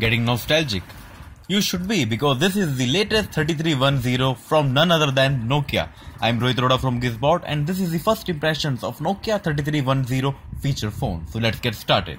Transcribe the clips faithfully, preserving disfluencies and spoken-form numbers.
Getting nostalgic? You should be, because this is the latest thirty-three ten from none other than Nokia. I'm Rohit Arora from Gizbot, and this is the first impressions of Nokia thirty-three ten feature phone. So let's get started.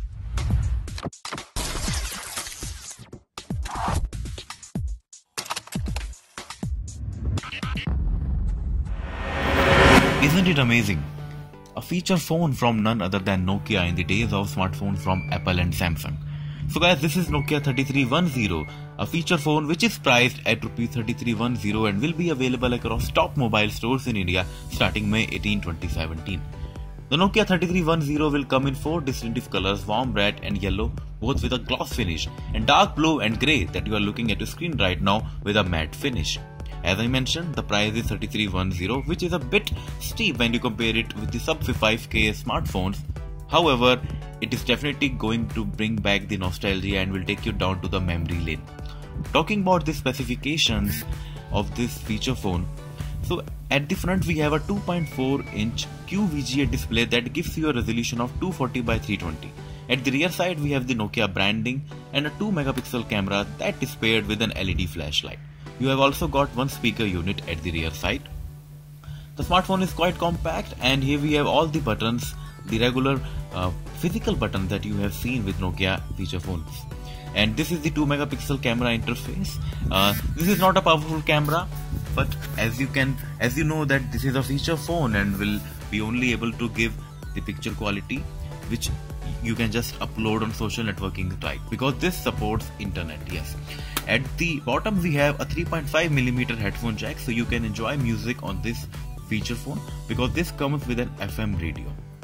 Isn't it amazing? A feature phone from none other than Nokia in the days of smartphones from Apple and Samsung. So guys, this is Nokia thirty-three ten, a feature phone which is priced at rupees thirty-three ten and will be available across top mobile stores in India starting May eighteenth twenty seventeen. The Nokia thirty-three ten will come in four distinctive colors, warm red and yellow, both with a gloss finish, and dark blue and grey that you are looking at your screen right now with a matte finish. As I mentioned, the price is thirty-three ten, which is a bit steep when you compare it with the sub five K smartphones. However, it is definitely going to bring back the nostalgia and will take you down to the memory lane. Talking about the specifications of this feature phone, so at the front we have a two point four inch Q V G A display that gives you a resolution of two forty by three twenty. At the rear side we have the Nokia branding and a two megapixel camera that is paired with an L E D flashlight. You have also got one speaker unit at the rear side. The smartphone is quite compact, and here we have all the buttons, the regular uh, physical buttons that you have seen with Nokia feature phones. And this is the two megapixel camera interface. Uh, this is not a powerful camera, but as you can, as you know that this is a feature phone and will be only able to give the picture quality which you can just upload on social networking site, because this supports internet. Yes. At the bottom we have a three point five millimeter headphone jack, so you can enjoy music on this feature phone because this comes with an F M radio.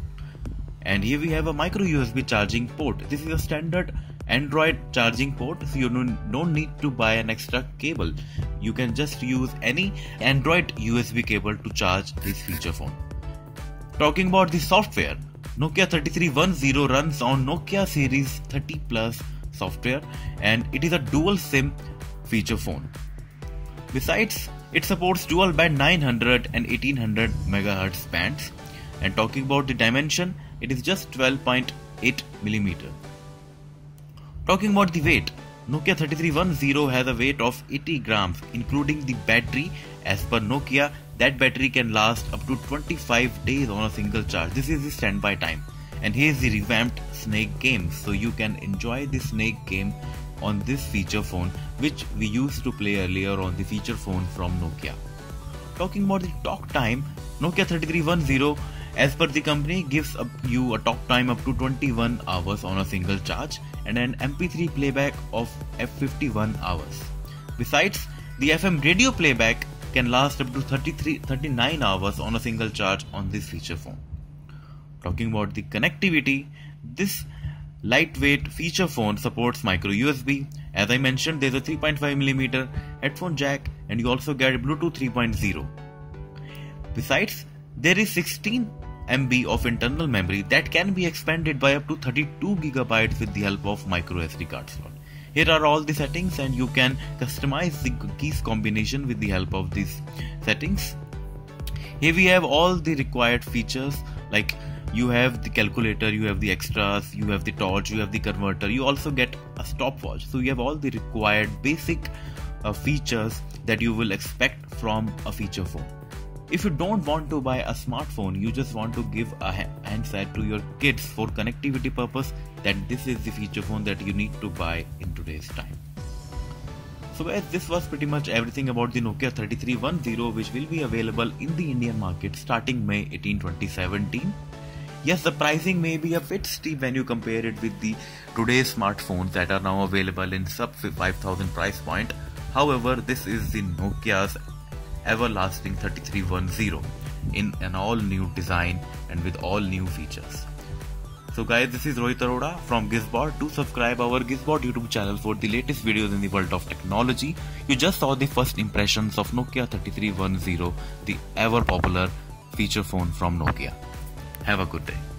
And here we have a micro U S B charging port. This is a standard Android charging port, so you don't need to buy an extra cable. You can just use any Android U S B cable to charge this feature phone. Talking about the software, Nokia thirty-three ten runs on Nokia Series thirty plus software, and it is a dual SIM feature phone. Besides, it supports dual band nine hundred and eighteen hundred megahertz bands. And talking about the dimension, it is just twelve point eight millimeter. Talking about the weight, Nokia thirty-three ten has a weight of eighty grams, including the battery. As per Nokia, that battery can last up to twenty-five days on a single charge. This is the standby time. And here is the revamped Snake game, so you can enjoy the Snake game on this feature phone, which we used to play earlier on the feature phone from Nokia. Talking about the talk time, Nokia thirty-three ten, as per the company, gives up you a talk time up to twenty-one hours on a single charge and an M P three playback of fifty-one hours. Besides, the F M radio playback can last up to thirty-three thirty-nine hours on a single charge on this feature phone. Talking about the connectivity, this lightweight feature phone supports micro U S B. As I mentioned, there's a three point five millimeter headphone jack, and you also get Bluetooth three point oh. Besides, there is sixteen megabytes of internal memory that can be expanded by up to thirty-two gigabytes with the help of micro S D card slot. Here are all the settings, and you can customize the keys combination with the help of these settings. Here we have all the required features, like you have the calculator, you have the extras, you have the torch, you have the converter, you also get a stopwatch. So you have all the required basic uh, features that you will expect from a feature phone. If you don't want to buy a smartphone, you just want to give a handset to your kids for connectivity purpose, then this is the feature phone that you need to buy in today's time. So guys, this was pretty much everything about the Nokia thirty-three ten, which will be available in the Indian market starting May eighteenth twenty seventeen. Yes, the pricing may be a bit steep when you compare it with the today's smartphones that are now available in sub five thousand price point. However, this is the Nokia's everlasting thirty-three ten in an all new design and with all new features. So guys, this is Rohit Arora from Gizbot. Do subscribe our Gizbot YouTube channel for the latest videos in the world of technology. You just saw the first impressions of Nokia thirty-three ten, the ever popular feature phone from Nokia. Have a good day.